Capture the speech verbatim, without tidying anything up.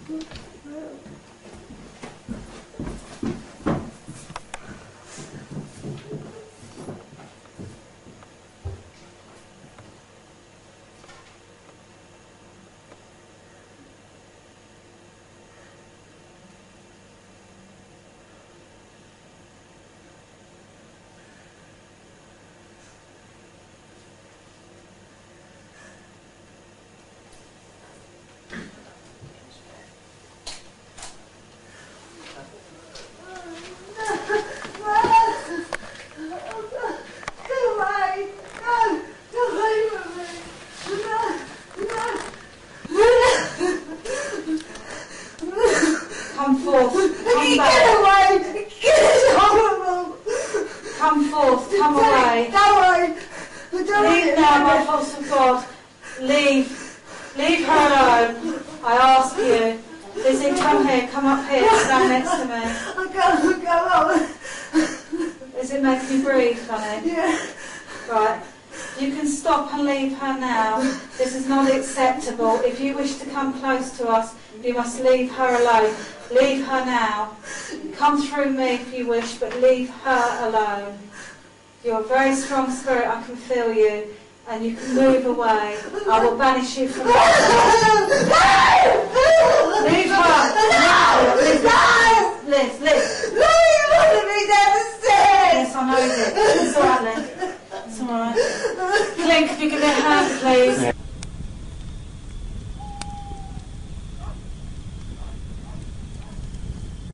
Come forth, come back. Get away! It's horrible! Come forth, come away. Go away! Leave now, by force of God. Leave. Leave her alone. I ask you. Lizzie, come here, come up here, stand next to me. I can't go on. Is it making you breathe, honey? Yeah. Right. You can stop and leave her now. This is not acceptable. If you wish to come close to us, you must leave her alone. Leave her now. Come through me if you wish, but leave her alone. You're a very strong spirit, I can feel you, and you can move away. I will banish you from my life. Leave her! No! No!